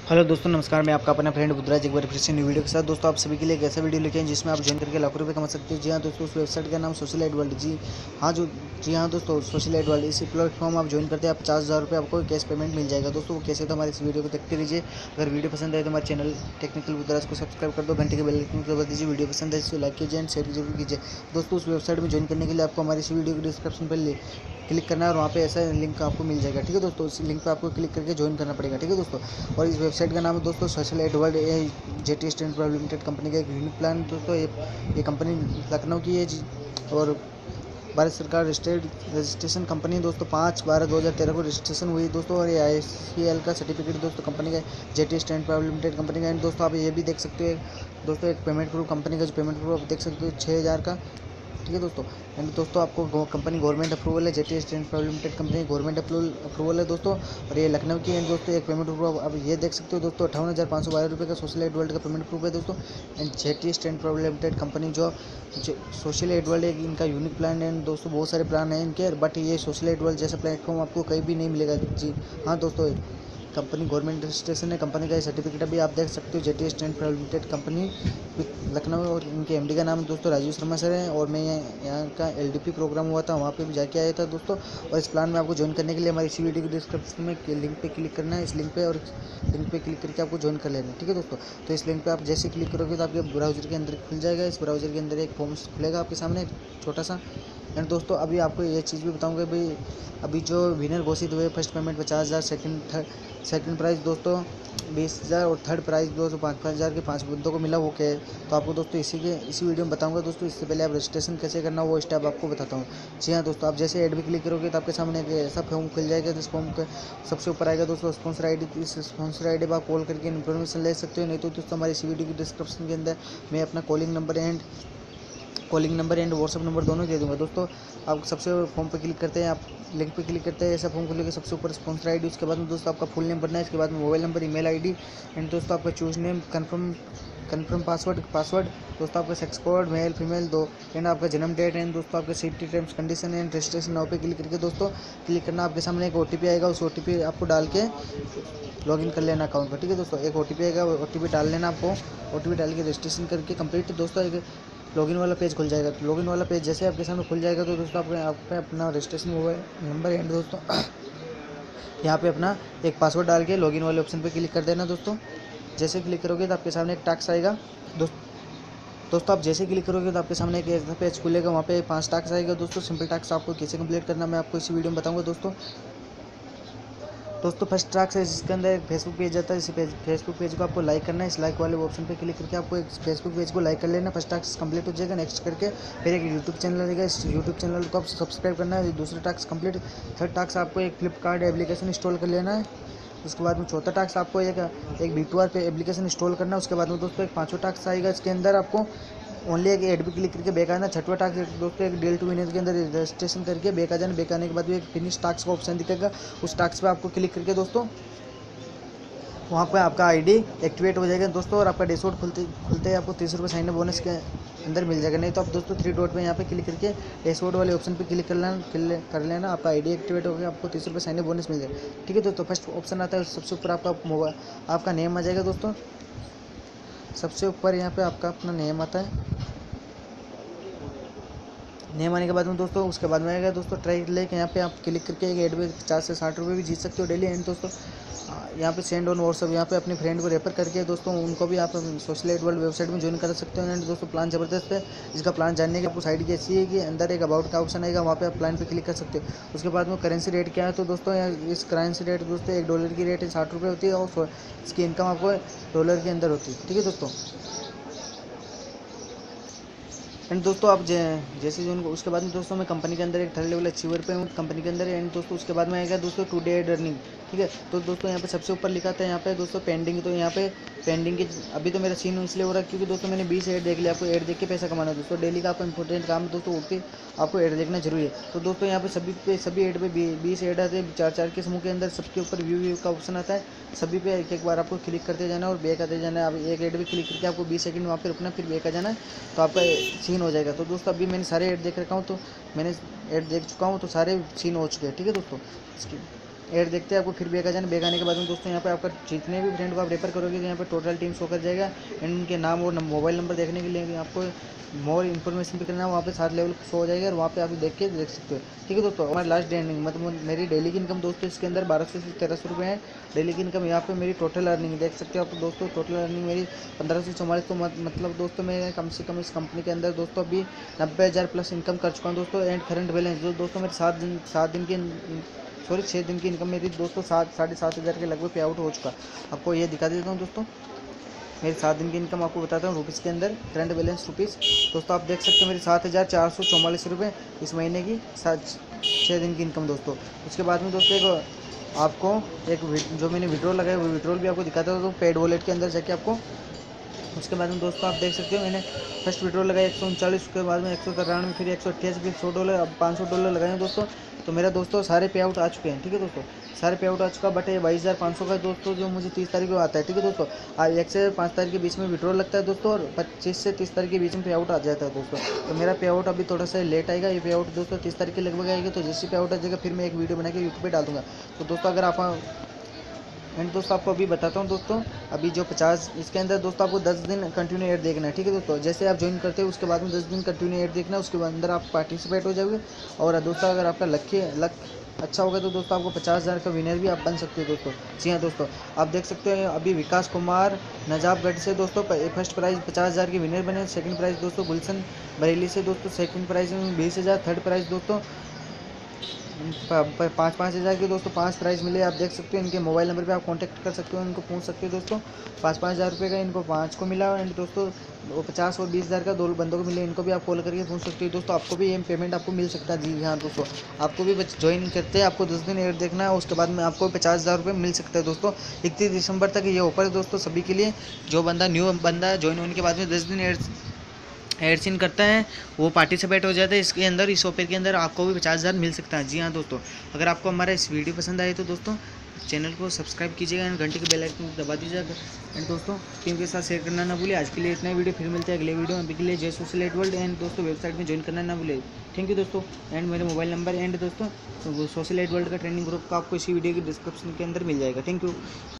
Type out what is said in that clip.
Hello दोस्तों, नमस्कार। मैं आपका अपना फ्रेंड बुद्धराज एक बार फिर से न्यू वीडियो के साथ। दोस्तों, आप सभी के लिए एक ऐसा वीडियो लेके आए जिसमें आप ज्वाइन करके लाखों रुपए कमा सकते हैं। जी हाँ दोस्तों, उस वेबसाइट का नाम सोशल एड वर्ल्ड। जी हाँ दोस्तों, सोशल एड वर्ल्ड। इसी प्लेटफॉर्म आप ज्वाइन करते हैं, आप 50,000 रुपये आपको कैश पेमेंट मिल जाएगा। दोस्तों, वो कैसे, तो हमारे इस वीडियो को देखते रहिए। अगर वीडियो पसंद आए तो हमारे चैनल टेक्निकल बुद्धराज को सब्सक्राइब कर दो, घंटे के बेल आइकन को दबा दीजिए। वीडियो पसंद है इसे लाइक कीजिए एंड शेयर जरूर कीजिए। दोस्तों, उस वेबसाइट में ज्वाइन करने के लिए आपको हमारी इस वीडियो के डिस्क्रिप्शन पर क्लिक करना है और वहाँ पे ऐसा लिंक आपको मिल जाएगा। ठीक है दोस्तों, इस लिंक पे आपको क्लिक करके ज्वाइन करना पड़ेगा। ठीक है दोस्तों, और इस वेबसाइट का नाम है दोस्तों social ad world. JT stand private limited company का एक यूनिक प्लान दोस्तों। ये कंपनी लखनऊ की है जी, और भारत सरकार रजिस्ट्रेशन कंपनी दोस्तों 5/12/2013 को रजिस्ट्रेशन हुई दोस्तों। और ये ICL का सर्टिफिकेट दोस्तों कंपनी का JT stand private limited company का। एंड दोस्तों, आप ये भी देख सकते हो दोस्तों, एक पेमेंट प्रूफ कंपनी का जो पेमेंट प्रूफ आप देख सकते हो 6,000 का। ठीक है दोस्तों, एंड दोस्तों आपको कंपनी गवर्नमेंट अप्रूवल है। JT stand private limited company government approval है दोस्तों, और ये लखनऊ की। एंड दोस्तों, एक पेमेंट प्रूफ अब ये देख सकते हो दोस्तों 58,512 रुपये का सोशल एड वर्ल्ड का पेमेंट प्रूफ है दोस्तों। And JT stand private limited company जो सोशल एड वर्ल्ड है, इनका यूनिक प्लान है। दोस्तों, बहुत सारे प्लान हैं इनके, बट ये सोशल एड वर्ल्ड जैसा प्लेटफॉर्म आपको कहीं भी नहीं मिलेगा। जी हाँ दोस्तों, कंपनी गवर्नमेंट रजिस्ट्रेशन है। कंपनी का सर्टिफिकेट अभी आप देख सकते हो, JT stand private limited company Lucknow. और इनके MD का नाम दोस्तों राजीव शर्मा सर है। और मैं यहाँ का LDP प्रोग्राम हुआ था, वहाँ पे भी जाके आया था दोस्तों। और इस प्लान में आपको ज्वाइन करने के लिए हमारी इसी वीडियो के डिस्क्रिप्शन में लिंक पे क्लिक करना है, इस लिंक पे, और लिंक पे क्लिक करके आपको ज्वाइन कर लेना है। ठीक है दोस्तों, तो इस लिंक पे आप जैसे क्लिक करोगे तो आपके ब्राउजर के अंदर खुल जाएगा। इस ब्राउजर के अंदर एक फॉर्म खुलेगा आपके सामने छोटा सा। एंड दोस्तों, अभी आपको ये चीज़ भी बताऊंगा भाई, अभी जो विनर घोषित हुए, फर्स्ट पेमेंट 50,000, सेकंड प्राइज़ दोस्तों 20,000, और थर्ड प्राइज़ दोस्तों 5,000 के 5 बंदों को मिला। वो क्या है तो आपको दोस्तों इसी वीडियो में बताऊंगा दोस्तों। इससे पहले आप रजिस्ट्रेशन कैसे करना वो स्टेप आपको बताता हूँ। जी हाँ दोस्तों, आप जैसे ऐड भी क्लिक करोगे तो आपके सामने एक ऐसा फॉर्म खुल जाएगा। जिस फॉर्म के सबसे ऊपर आएगा दोस्तों स्पॉन्सर ID। इस स्पॉन्सर ID पर आप कॉल करके इन्फॉर्मेशन ले सकते हो। नहीं तो दोस्तों, हमारी इसी वीडियो की डिस्क्रिप्शन के अंदर मैं अपना calling number and WhatsApp number दोनों दे दूँगा दोस्तों। आप सबसे फॉर्म पे क्लिक करते हैं, आप लिंक पे क्लिक करते हैं, ऐसा फॉर्म खुलेगा। सबसे ऊपर स्पॉन्सर ID, उसके बाद में दोस्तों आपका फुल नेम भरना है। इसके बाद में mobile number, email ID, and दोस्तों आपका चूज नेम, कन्फर्म पासवर्ड दोस्तों आपका सेक्स कोड मेल फीमेल दो, एंड आपका जन्म डेट, एंड दोस्तों आपका city terms condition and registration now पे क्लिक करके दोस्तों क्लिक करना। आपके सामने एक OTP आएगा, उस OTP आपको डाल के लॉगिन कर लेना अकाउंट पर। ठीक है दोस्तों, एक OTP आएगा, OTP डाल लेना आपको। OTP डाल के रजिस्ट्रेशन करके कंप्लीट दोस्तों एक लॉगिन वाला पेज खुल जाएगा। लॉगिन वाला पेज जैसे आपके सामने खुल जाएगा तो दोस्तों आप पे अपना रजिस्ट्रेशन मोबाइल नंबर एंड दोस्तों यहाँ पे अपना एक पासवर्ड डाल के लॉगिन वाले ऑप्शन पे क्लिक कर देना दोस्तों। जैसे क्लिक करोगे तो आपके सामने एक टास्क आएगा दोस्तों आप जैसे क्लिक करोगे तो आपके सामने एक ऐसा पेज खुलेगा, वहाँ पे 5 टास्क आएगा दोस्तों। सिंपल टास्क आपको कैसे कंप्लीट करना मैं आपको इसी वीडियो में बताऊँगा दोस्तों। फर्स्ट टास्क है जिसके अंदर एक फेसबुक पेज आता है। इस फेसबुक पेज को आपको लाइक करना है। इस लाइक वाले ऑप्शन पे क्लिक करके आपको एक फेसबुक पेज को लाइक कर लेना। फर्स्ट टास्क कंप्लीट हो जाएगा। नेक्स्ट करके फिर एक यूट्यूब चैनल रहेगा, इस यूट्यूब चैनल को आप सब्सक्राइब करना है। दूसरा टास्क कंप्लीट। थर्ड टास्क आपको एक फ्लिपकार्ट एप्लीकेशन इंस्टॉल कर लेना है। उसके बाद में चौथा टास्क आपको एक B2R पे एप्लीकेशन इंस्टॉल करना है। उसके बाद में दोस्तों एक पाँचवा टास्क आएगा, इसके अंदर आपको ओनली एक ऐड पे क्लिक करके बैक आना। छठवा टास्क दोस्तों एक डेल 2 विनर के अंदर रजिस्ट्रेशन करके बैक आ जाना। बैक आने के बाद भी एक फिनिश टास्क का ऑप्शन दिखेगा, उस टास्क पे आपको क्लिक करके दोस्तों वहाँ पे आपका ID एक्टिवेट हो जाएगा दोस्तों। और आपका डैशबोर्ड खुलते ही आपको 30 रुपये साइन बोनस के अंदर मिल जाएगा। नहीं तो आप दोस्तों 3 डॉट पे यहाँ पे क्लिक करके डैशबोर्ड वाले ऑप्शन पे क्लिक कर लेना। आपका ID एक्टिवेट हो गया, आपको 30 रुपये साइन बोनस मिल जाएगा। ठीक है दोस्तों, फर्स्ट ऑप्शन आता है, सबसे ऊपर आपका नेम आ जाएगा दोस्तों। सबसे ऊपर यहाँ पे आपका अपना नेम आता है। नेम आने के बाद में दोस्तों उसके बाद में आएगा दोस्तों ट्राई लेके, यहाँ पे आप क्लिक करके एक ऐड में 50 से 60 रुपये भी जीत सकते हो डेली। एंड दोस्तों यहाँ पे सेंड ऑन व्हाट्सअप, यहाँ पे अपने फ्रेंड को रेफर करके दोस्तों उनको भी आप सोशल एड वर्ल्ड वेबसाइट में ज्वाइन कर सकते हो। एंड दोस्तों प्लान ज़बरदस्त है। इसका प्लान जानने की आपको साइड की ऐसी है कि अंदर एक अबाउट का ऑप्शन आएगा, वहाँ पे आप प्लान पे क्लिक कर सकते हो। उसके बाद में करेंसी रेट क्या है तो दोस्तों इस करेंसी रेट दोस्तों $1 की रेट 60 रुपये होती है, और इसकी इनकम आपको डॉलर के अंदर होती है। ठीक है दोस्तों, एंड दोस्तों आप जैसे जो उनको उसके बाद में दोस्तों मैं कंपनी के अंदर एक थर्ड लेवल अचीवर पे हूँ कंपनी के अंदर। एंड दोस्तों उसके बाद में आएगा दोस्तों टुडे अर्निंग। ठीक है, तो दोस्तों यहाँ पे सबसे ऊपर लिखा था यहाँ पे दोस्तों पेंडिंग। तो यहाँ पे पेंडिंग की अभी तो मेरा सीन इसलिए हो रहा है क्योंकि दोस्तों मैंने 20 ऐड देख लिया। आपको ऐड देख के पैसा कमाना है दोस्तों। डेली का आपका इंपॉर्टेंट काम है दोस्तों, उठ के आपको ऐड देखना जरूरी है। तो दोस्तों यहाँ पे सभी ऐड पे 20 ऐड आते हैं 4-4 के समूह के अंदर। सबके ऊपर व्यू का ऑप्शन आता है, सभी पे एक बार आपको क्लिक करते जाना और बैक आते जाना है। आप एक ऐड पे क्लिक करके आपको 20 सेकंड वहाँ पे रुकना, फिर बैक आ जाना है, तो आपका सीन हो जाएगा। तो दोस्तों अभी मैंने सारे ऐड देख रखा हूँ, तो मैंने ऐड देख चुका हूँ, तो सारे सीन हो चुके हैं। ठीक है दोस्तों, ऐड देखते हैं आपको फिर बैक आ जाना। बैक आने के बाद में दोस्तों यहाँ पे आपका जितने भी फ्रेंड को आप रेफर करोगे तो यहाँ पे टोटल टीम शो कर जाएगा एंड उनके नाम और मोबाइल नंबर देखने के लिए आपको मोर इन्फॉर्मेशन भी करना है, वहाँ पे 7 लेवल शो हो जाएगा और वहाँ पे आप देख सकते हो। ठीक है दोस्तों, हमारी लास्ट डे अर्निंग मतलब मेरी डेली की इनकम दोस्तों इसके अंदर 1200 से 1300 रुपये है डेली की इनकम। यहाँ पे मेरी टोटल अर्निंग देख सकते हो आप दोस्तों, टोटल अर्निंग मेरी 15 से 44। तो मतलब दोस्तों मैं कम से कम इस कंपनी के अंदर दोस्तों अभी 90,000 प्लस इनकम कर चुका हूँ दोस्तों। एंड करंट बैलेंस जो दोस्तों मेरे 7 दिन की 6 दिन की इनकम मेरी दोस्तों 7,500 के लगभग पे आउट हो चुका। आपको ये दिखा देता हूँ दोस्तों, मेरी 7 दिन की इनकम आपको बताता हूँ रुपीज़ के अंदर, करंट बैलेंस रुपीज़। दोस्तों आप देख सकते हो मेरी 7,444 रुपये इस महीने की 6 दिन की इनकम दोस्तों। उसके बाद में दोस्तों एक आपको जो मैंने विड्रॉल लगाया वो विड्रॉल भी आपको दिखाता हूँ तो पेड वॉलेट के अंदर जाके आपको। उसके बाद में दोस्तों आप देख सकते हो मैंने फर्स्ट विड्रॉल लगाया 139, उसके बाद में 193, फिर 188, फिर $100, अब $500 लगाए हैं दोस्तों। तो मेरा दोस्तों सारे पे आउट आ चुके हैं। ठीक है दोस्तों, सारे पे आउट आ चुका। बट ये 22,500 का दोस्तों जो मुझे 30 तारीख को आता है। ठीक है दोस्तों, 1 से 5 तारीख के बीच में विड्रॉल लगता है दोस्तों और 25 से 30 तारीख के बीच में पे आउट आ जाता है दोस्तों। तो मेरा पे आउट अभी थोड़ा सा लेट आएगा, ये पे आउट दोस्तों 30 तारीख के लगभग आएगी। तो जैसे पे आउट आ जाएगा फिर मैं एक वीडियो बना के यूट्यूब पर डाल दूँगा। तो दोस्तों अगर आप एंड दोस्तों आपको अभी बताता हूँ दोस्तों, अभी जो 50 इसके अंदर दोस्तों आपको 10 दिन कंटिन्यू ऐड देखना है। ठीक है दोस्तों, जैसे आप ज्वाइन करते हो उसके बाद में 10 दिन कंटिन्यू ऐड देखना है, उसके अंदर आप पार्टिसिपेट हो जाओगे। और दोस्तों अगर आपका लक अच्छा होगा तो दोस्तों आपको 50,000 का विनर भी आप बन सकते हो दोस्तों। जी हाँ दोस्तों, आप देख सकते हो अभी विकास कुमार नजाबगढ़ से दोस्तों फर्स्ट प्राइज़ 50,000 के विनर बने। सेकंड प्राइज़ दोस्तों गुलशन बरेली से दोस्तों सेकंड प्राइज़ में 20,000। थर्ड प्राइज़ दोस्तों 5,000 के दोस्तों 5 प्राइज़ मिले। आप देख सकते हो इनके मोबाइल नंबर पे आप कांटेक्ट कर सकते हो, इनको पूछ सकते हो दोस्तों। 5,000 रुपये का इनको 5 को मिला एंड दोस्तों वो 50 और 20,000 का 2 बंदों को मिले, इनको भी आप कॉल करके पूछ सकते हो दोस्तों। आपको भी ये पेमेंट आपको मिल सकता है। जी हाँ दोस्तों, आपको भी ज्वाइन करते हैं, आपको 10 दिन ऐड देखना है, उसके बाद में आपको 50,000 रुपये मिल सकता है दोस्तों। 31 दिसंबर तक ये ऑफर है दोस्तों सभी के लिए। जो बंदा न्यू बंदा ज्वाइन होने के बाद में 10 दिन ऐड सीन करता है वो पार्टिसिपेट हो जाता है इसके अंदर। इस ऑफर के अंदर आपको भी 50,000 मिल सकता है। जी हाँ दोस्तों, अगर आपको हमारा इस वीडियो पसंद आए तो दोस्तों चैनल को सब्सक्राइब कीजिएगा एंड घंटे के बेल आइकन दबा दीजिएगा एंड दोस्तों टीम के साथ शेयर करना ना भूलिए। आज के लिए इतना वीडियो, फिर मिलते हैं अगले वीडियो में। अभी के लिए जय सोशल एड वर्ल्ड एंड दोस्तों वेबसाइट में ज्वाइन करना ना भूलिए। थैंक यू दोस्तों। एंड मेरे मोबाइल नंबर एंड दोस्तों सोशल एड वर्ल्ड का ट्रेनिंग ग्रुप का आपको इसी वीडियो के डिस्क्रिप्शन के अंदर मिल जाएगा। Thank you.